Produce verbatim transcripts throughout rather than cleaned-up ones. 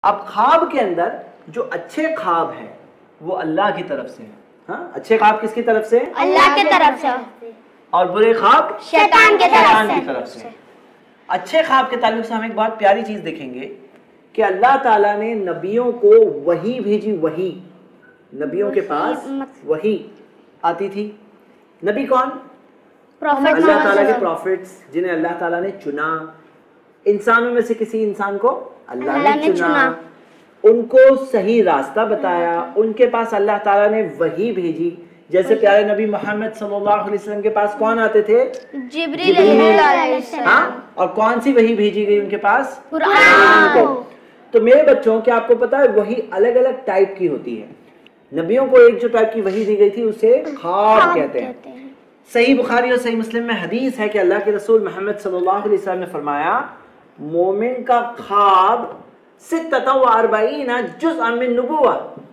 اب خواب کے اندر جو اچھے خواب ہیں وہ اللہ کی طرف سے ہیں. ہاں اچھے خواب کس کی طرف سے؟ اللہ کی طرف سے. اور برے خواب شیطان کی طرف سے. اچھے خواب کے تعلق سے ہم ایک بہت پیاری چیز دیکھیں گے کہ اللہ تعالیٰ نے نبیوں کو وحی بھیجی. وحی نبیوں کے پاس وحی آتی تھی. نبی کون؟ اللہ تعالیٰ کے پروفٹس جنہیں اللہ تعالیٰ نے چنا. انسانوں میں سے کسی انسان کو اللہ نے چنا, ان کو صحیح راستہ بتایا, ان کے پاس اللہ تعالیٰ نے وحی بھیجی. جیسے پیارے نبی محمد صلی اللہ علیہ وسلم کے پاس کون آتے تھے؟ جبریل علیہ السلام. ہاں, اور کون سی وحی بھیجی گئی ان کے پاس؟ قرآن کو. تو میرے بچوں کیا آپ کو پتا ہے وحی الگ الگ ٹائپ کی ہوتی ہے. نبیوں کو ایک جو ٹائپ کی وحی دی گئی تھی اسے خواب کہتے ہیں. صحیح بخاری اور صحیح مسلم میں حدیث ہے کہ اللہ کے رسول محمد صلی اللہ علیہ وسلم نے فرمایا مومن کا خواب ستۃ و اربعین جزءا من نبوہ,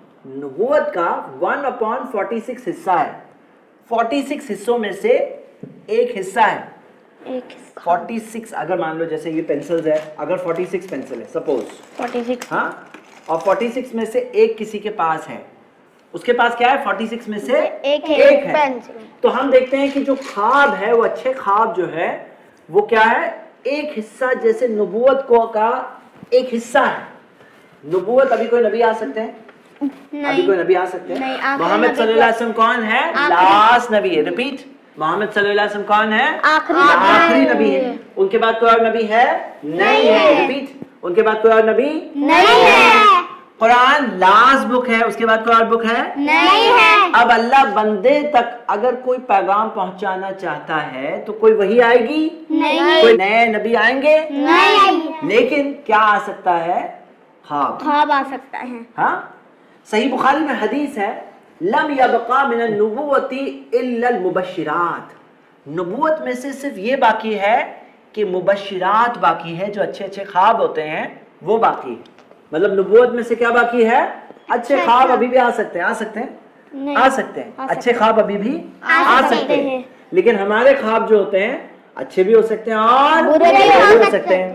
نبوت کا ون اپون فورٹی سکس حصہ ہے. فورٹی سکس حصوں میں سے ایک حصہ ہے. فورٹی سکس اگر مان لو جیسے یہ پینسلز ہے, اگر فورٹی سکس پینسل ہے سپوز فورٹی سکس, ہاں, اور فورٹی سکس میں سے ایک کسی کے پاس ہے, اس کے پاس کیا ہے؟ فورٹی سکس میں سے ایک ہے. تو ہم دیکھتے ہیں کہ جو خواب ہے وہ اچھے خواب جو ہے وہ کیا ہے؟ ایک حصہ جیسے نبوت کو کا ایک حصہ ہے. نبوت ابھی کوئی نبی آ سکتے ہیں؟ ابھی کوئی نبی آ سکتے ہیں؟ محمد صلی اللہ علیہ وسلم کون ہے؟ لاسٹ نبی ہے. ریپیٹ, محمد صلی اللہ علیہ وسلم کون ہے؟ آخری نبی ہے. ان کے بعد کوئی اور نبی ہے؟ نہیں ہے. ریپیٹ, ان کے بعد کوئی اور نبی نہیں ہے. قرآن لاسٹ بک ہے, اس کے بعد کوئی اور بک ہے نہیں ہے. اب اللہ بندے تک اگر کوئی پیغام پہنچانا چاہتا ہے تو کوئی وحی آئے گی نہیں, کوئی نئے نبی آئیں گے نہیں, لیکن کیا آ سکتا ہے؟ خواب. خواب آ سکتا ہے. ہاں, صحیح بخاری میں حدیث ہے لم یبقى من النبوۃ الا المبشرات. نبوت میں سے صرف یہ باقی ہے کہ مبشرات باقی ہے, جو اچھے اچھے خواب ہوتے ہیں وہ باقی ہے. مطلب نبوت میں سے کیا باقی ہے؟ اچھے خواب ابھی بھی آ سکتے ہیں. آ سکتے ہیں آ سکتے ہیں اچھے خواب ابھی بھی آ سکتے ہیں, لیکن ہمارے خواب جو ہوتے ہیں اچھے بھی ہو سکتے ہیں اور برے بھی ہو سکتے ہیں.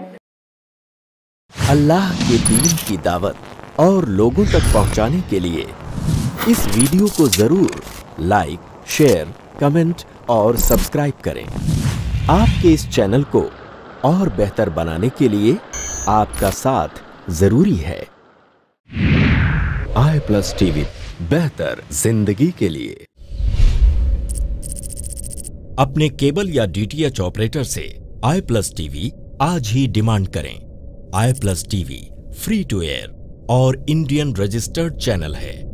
اللہ کے دین کی دعوت اور لوگوں تک پہنچانے کے لیے اس ویڈیو کو ضرور لائک, شیئر, کمنٹ اور سبسکرائب کریں. آپ کے اس چینل کو اور بہتر بنانے کے لیے آپ کا ساتھ ضروری ہے. آئی پلس ٹی وی, بہتر زندگی کے لیے. اپنے کیبل یا ڈی ٹی ایچ آپریٹر سے آئی پلس ٹی وی آج ہی ڈیمانڈ کریں. I plus T V free to air اور انڈین رجسٹرڈ چینل ہے.